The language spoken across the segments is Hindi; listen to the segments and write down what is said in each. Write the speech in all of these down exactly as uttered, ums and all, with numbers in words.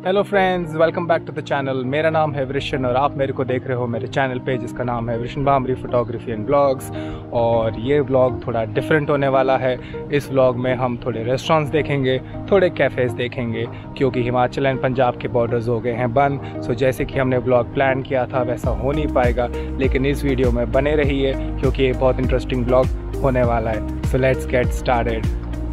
Hello friends, welcome back to the channel. मेरा नाम है वृषण और आप मेरे को देख रहे हो मेरे चैनल पे जिसका नाम है वृषण भामरी फोटोग्राफी एंड ब्लॉग्स। और ये व्लॉग थोड़ा डिफरेंट होने वाला है। इस व्लॉग में हम थोड़े रेस्टोरेंट्स देखेंगे, थोड़े कैफ़ेज़ देखेंगे, क्योंकि हिमाचल एंड पंजाब के बॉर्डर्स हो गए हैं बंद। सो जैसे कि हमने व्लॉग प्लान किया था वैसा हो नहीं पाएगा, लेकिन इस वीडियो में बने रहिए क्योंकि ये बहुत इंटरेस्टिंग व्लॉग होने वाला है। So let's get started.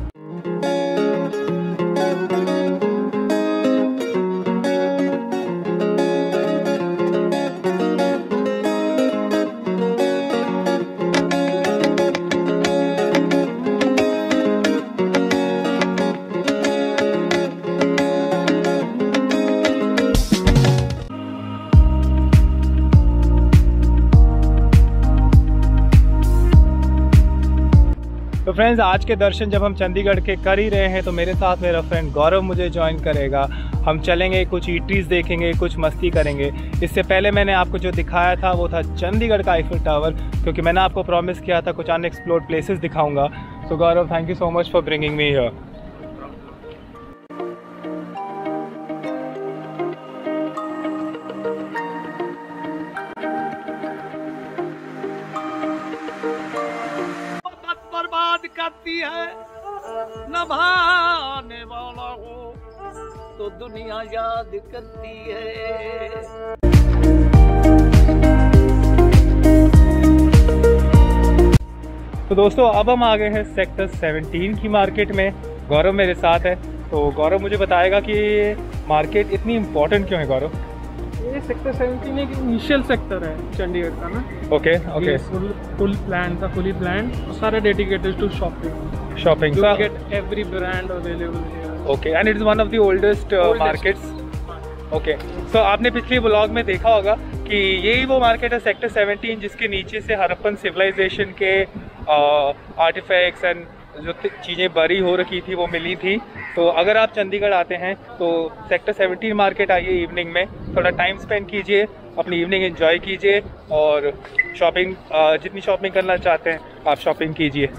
तो फ्रेंड्स, आज के दर्शन जब हम चंडीगढ़ के कर ही रहे हैं तो मेरे साथ मेरा फ्रेंड गौरव मुझे ज्वाइन करेगा। हम चलेंगे, कुछ ईटरीज देखेंगे, कुछ मस्ती करेंगे। इससे पहले मैंने आपको जो दिखाया था वो था चंडीगढ़ का आईफिल टावर, क्योंकि मैंने आपको प्रॉमिस किया था कुछ अनएक्सप्लोर्ड प्लेसेस दिखाऊंगा। So Gaurav, thank you so much for bringing me here. करती है नभाने वाला हो तो दुनिया याद करती है। तो दोस्तों, अब हम आ गए हैं सेक्टर सत्रह की मार्केट में। गौरव मेरे साथ है, तो गौरव मुझे बताएगा कि मार्केट इतनी इम्पोर्टेंट क्यों है। गौरव, ये सेक्टर सत्रह एक इनिशियल सेक्टर है चंडीगढ़ का ना। Okay okay full full plan था, फुली प्लान, सारा dedicated to shopping shopping you get every brand available here. Okay, and it is one of the oldest markets. Okay, so आपने पिछले व्लॉग में देखा होगा कि यही वो मार्केट है सेक्टर सत्रह जिसके नीचे से हड़प्पन सिविलाइजेशन के आर्टिफैक्ट्स एंड जो चीज़ें बरी हो रखी थी वो मिली थी। तो अगर आप चंडीगढ़ आते हैं तो सेक्टर सत्रह मार्केट आइए, इवनिंग में थोड़ा टाइम स्पेंड कीजिए, अपनी इवनिंग एंजॉय कीजिए और शॉपिंग, जितनी शॉपिंग करना चाहते हैं आप शॉपिंग कीजिए।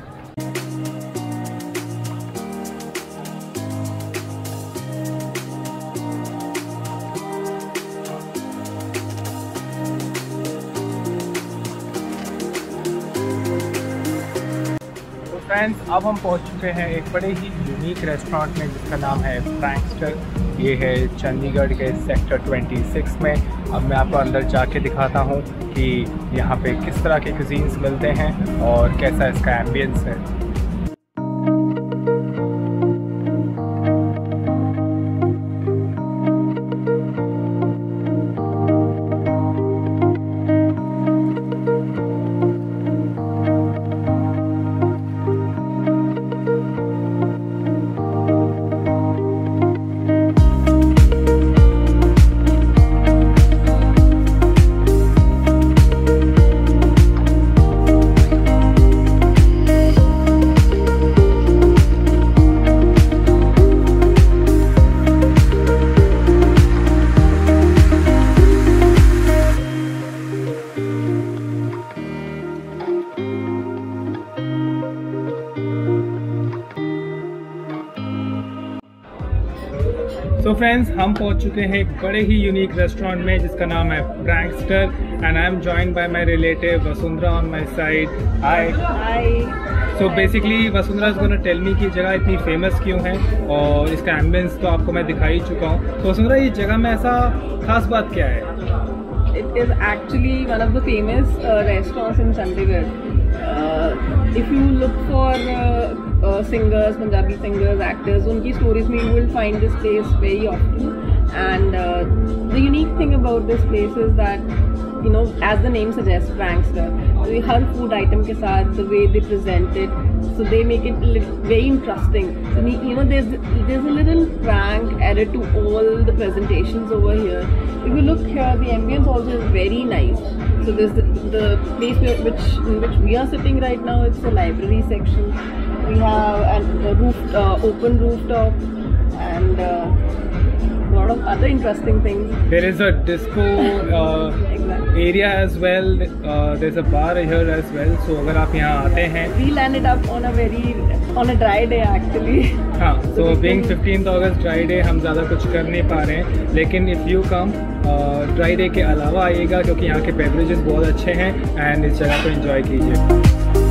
फ्रेंड्स, अब हम पहुंच चुके हैं एक बड़े ही यूनिक रेस्टोरेंट में जिसका नाम है फ्रैंकस्टर। ये है चंडीगढ़ के सेक्टर छब्बीस में। अब मैं आपको अंदर जाके दिखाता हूं कि यहाँ पे किस तरह के कुजीन्स मिलते हैं और कैसा इसका एम्बियंस है। तो फ्रेंड्स, हम पहुंच चुके हैं एक बड़े ही यूनिक रेस्टोरेंट में जिसका नाम है Frankster and I am joined by my relative Vasundhara on my side. Hi hi. So basically Vasundhara is gonna tell me कि जगह इतनी फेमस क्यों है और इसका एम्बियंस तो आपको मैं दिखा ही चुका हूँ। तो वसुंधरा, ये जगह में ऐसा खास बात क्या है? It is actually one of the famous uh, restaurants in Chandigarh. Uh, if you look for uh, uh, singers, Punjabi singers, actors, unki stories mein you will find this place very often. And uh, the unique thing about this place is that, you know, as the name suggests, prankster. So har food item ke saath, the way they present it, so they make it very interesting. So, you know, there's there's a little prank added to all the presentations over here. If you look here, the ambience also is very nice. So there's the, the place where, which in which we are sitting right now. It's the library section. We have an, a roof, uh, open rooftop, and uh, lot of other interesting things. There is a disco uh, Exactly. area as well. Uh, there's a bar here as well. So अगर आप यहाँ आते हैं, We landed up on a very on a dry day actually. हाँ, so being fifteenth August dry day हम ज़्यादा कुछ कर नहीं पा रहे हैं, लेकिन if you come dry day के अलावा आइएगा क्योंकि यहाँ के बेवरेजेस बहुत अच्छे हैं एंड इस जगह को एंजॉय कीजिए।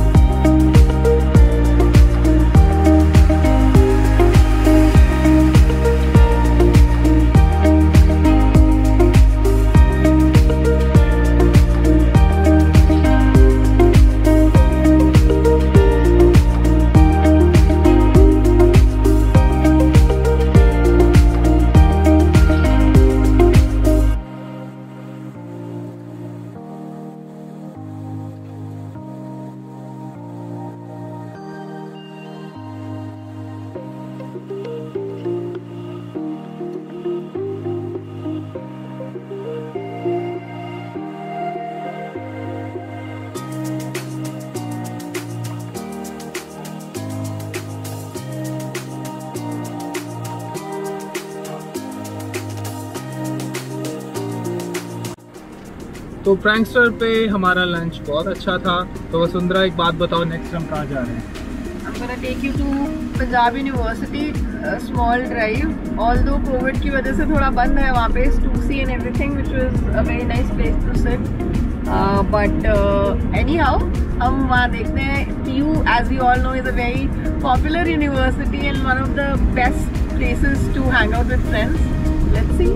तो प्रैंकस्टर पे हमारा लंच बहुत अच्छा था। तो वसुंधरा एक बात बताओ, नेक्स्ट हम कहाँ जा रहे हैं? I'm gonna take you to Punjab University, a small drive. Although COVID की वजह से थोड़ा बंद है वहाँ पे, to see and everything, which was a very nice place to sit. Uh, but uh, anyhow, हम वहाँ देखते हैं. P U, as we all know, is a very popular university and one of the best places to hang out with friends. Let's see.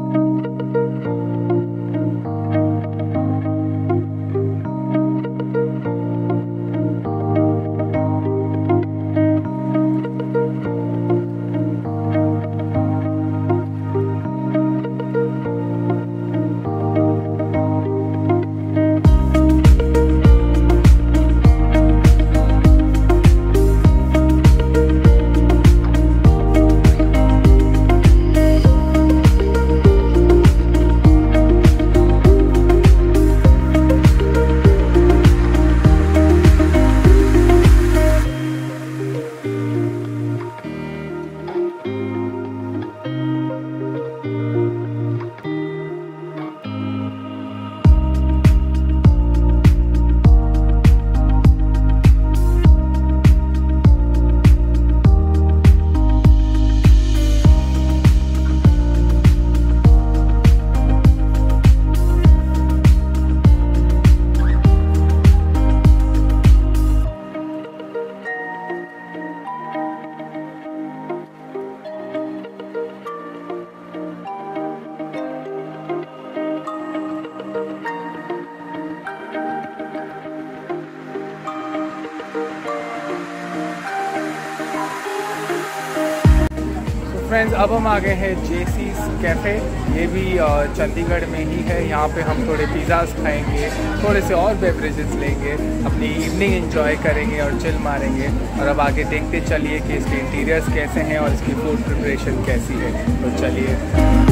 Friends, अब हम आ गए हैं जेसीस कैफ़े। ये भी चंडीगढ़ में ही है। यहाँ पे हम थोड़े पिज़्ज़ाज खाएंगे, थोड़े से और बेवरेजेस लेंगे, अपनी इवनिंग एंजॉय करेंगे और चिल मारेंगे। और अब आगे देखते चलिए कि इसके इंटीरियर्स कैसे हैं और इसकी फूड प्रिपरेशन कैसी है। तो चलिए।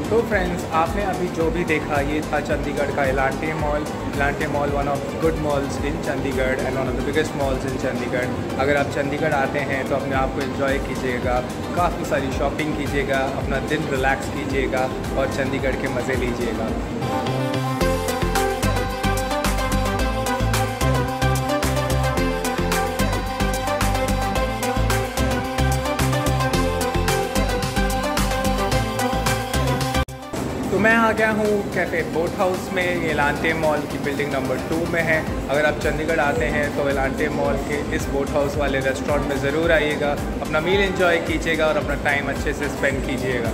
तो फ्रेंड्स, आपने अभी जो भी देखा ये था चंडीगढ़ का Elante mall. Elante mall one of good malls in Chandigarh and one of the biggest malls in Chandigarh. अगर आप चंडीगढ़ आते हैं तो अपने आप को एंजॉय कीजिएगा, काफ़ी सारी शॉपिंग कीजिएगा, अपना दिन रिलैक्स कीजिएगा और चंडीगढ़ के मज़े लीजिएगा। तो मैं आ गया हूँ कैफ़े बोट हाउस में। ये एलांटे मॉल की बिल्डिंग नंबर टू में है। अगर आप चंडीगढ़ आते हैं तो एलांटे मॉल के इस बोट हाउस वाले रेस्टोरेंट में ज़रूर आइएगा, अपना मील एंजॉय कीजिएगा और अपना टाइम अच्छे से स्पेंड कीजिएगा।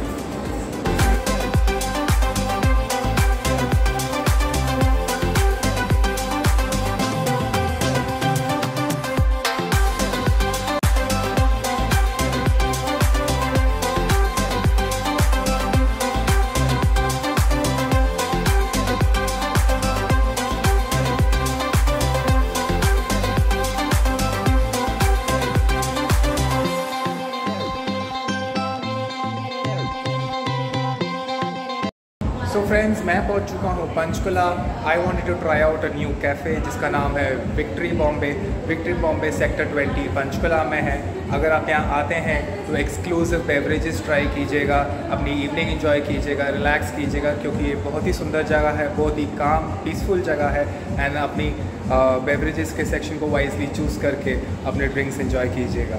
सो फ्रेंड्स, मैं पहुंच चुका हूं Panchkula. I wanted to try out a new cafe जिसका नाम है victory Bombay. Victory Bombay sector twenty Panchkula में है। अगर आप यहाँ आते हैं तो एक्सक्लूसिव बेवरेजेस ट्राई कीजिएगा, अपनी इवनिंग एंजॉय कीजिएगा, रिलैक्स कीजिएगा, क्योंकि ये बहुत ही सुंदर जगह है, बहुत ही काम पीसफुल जगह है। एंड अपनी बेवरेजेस के सेक्शन को वाइजली चूज़ करके अपने ड्रिंक्स एंजॉय कीजिएगा।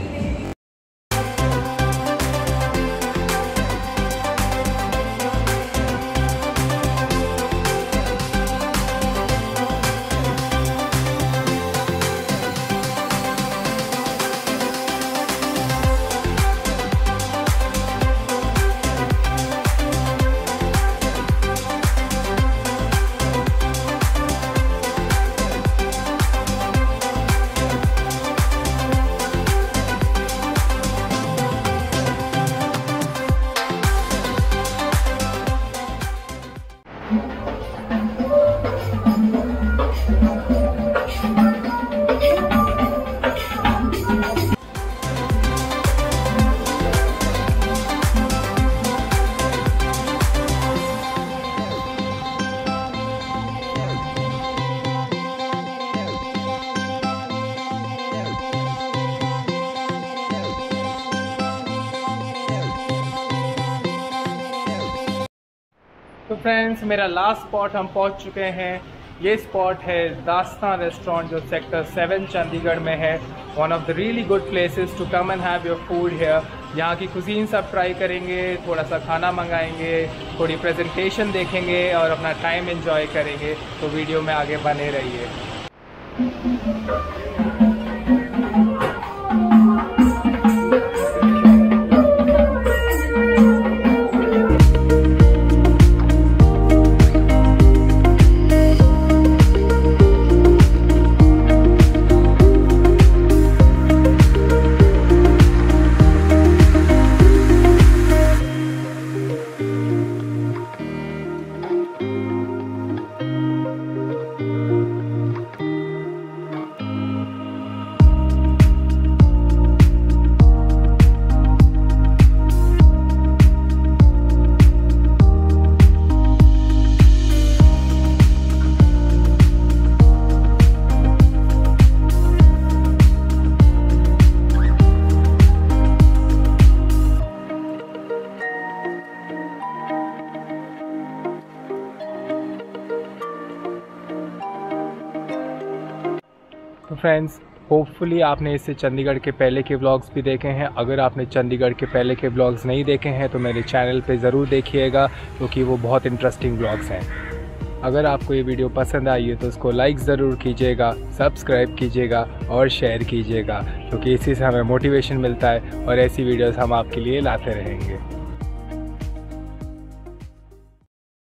तो फ्रेंड्स, मेरा लास्ट स्पॉट हम पहुंच चुके हैं। ये स्पॉट है दास्तान रेस्टोरेंट जो सेक्टर सेवन चंडीगढ़ में है। One of the really good places to come and have your food here. यहाँ की कुजीन सब ट्राई करेंगे, थोड़ा सा खाना मंगाएंगे, थोड़ी प्रेजेंटेशन देखेंगे और अपना टाइम एंजॉय करेंगे। तो वीडियो में आगे बने रहिए। तो फ्रेंड्स, होपफुली आपने इससे चंडीगढ़ के पहले के व्लॉग्स भी देखे हैं। अगर आपने चंडीगढ़ के पहले के व्लॉग्स नहीं देखे हैं तो मेरे चैनल पे ज़रूर देखिएगा, क्योंकि वो बहुत इंटरेस्टिंग व्लॉग्स हैं। अगर आपको ये वीडियो पसंद आई है तो उसको लाइक ज़रूर कीजिएगा, सब्सक्राइब कीजिएगा और शेयर कीजिएगा, क्योंकि इसी से हमें मोटिवेशन मिलता है और ऐसी वीडियोस हम आपके लिए लाते रहेंगे।